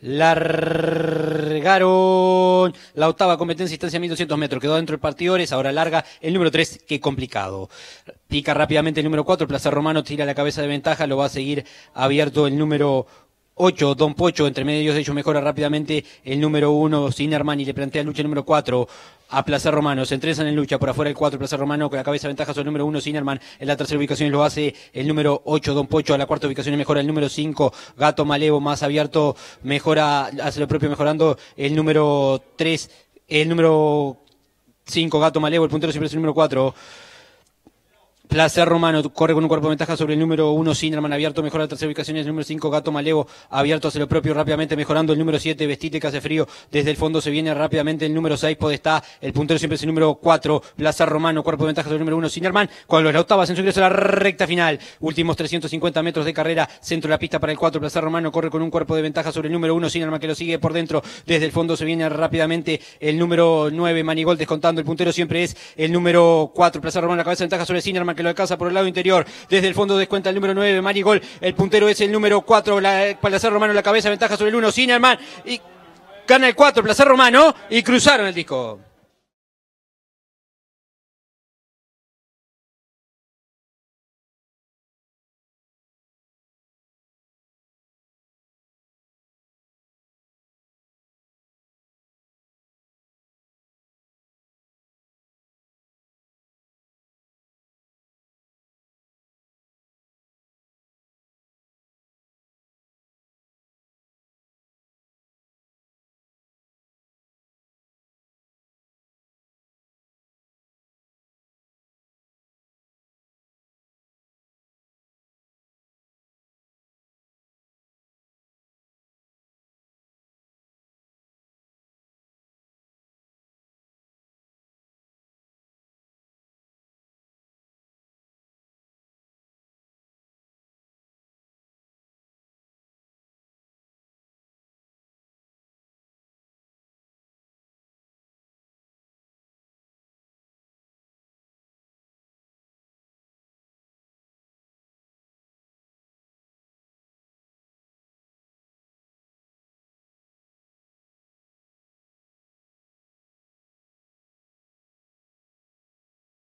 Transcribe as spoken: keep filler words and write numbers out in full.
Largaron la octava competencia, distancia mil doscientos metros. Quedó dentro el partidores, ahora larga el número tres, qué complicado. Pica rápidamente el número cuatro, Plaza Romano tira la cabeza de ventaja, lo va a seguir abierto el número ocho, Don Pocho, entre medios de ellos mejora rápidamente el número uno, Sinerman, y le plantea lucha el número cuatro a Plaza Romano. Se entrezan en lucha por afuera el cuatro, Plaza Romano con la cabeza de ventaja sobre el número uno, Sinerman. En la tercera ubicación lo hace el número ocho, Don Pocho. A la cuarta ubicación mejora el número cinco, Gato Malevo, más abierto, mejora, hace lo propio mejorando el número tres, el número cinco, Gato Malevo. El puntero siempre es el número cuatro. Plaza Romano corre con un cuerpo de ventaja sobre el número uno, Sinerman, abierto, mejora la tercera ubicación, el número cinco, Gato Malevo, abierto, hace lo propio rápidamente, mejorando el número siete, Vestite que hace frío, desde el fondo se viene rápidamente el número seis, Podestá, el puntero siempre es el número cuatro, Plaza Romano, cuerpo de ventaja sobre el número uno, Sinerman, cuando es la octava, en su ingreso a la recta final, últimos trescientos cincuenta metros de carrera, centro de la pista para el cuatro, Plaza Romano, corre con un cuerpo de ventaja sobre el número uno, Sinerman, que lo sigue por dentro, desde el fondo se viene rápidamente el número nueve, Manigol, descontando, el puntero siempre es el número cuatro, Plaza Romano, la cabeza de ventaja sobre Sinerman, que lo alcanza por el lado interior. Desde el fondo descuenta el número nueve, Manigol. El puntero es el número cuatro, la, Plaza Romano, la cabeza, ventaja sobre el uno, Sinerman. Y gana el cuatro, Plaza Romano. Y cruzaron el disco.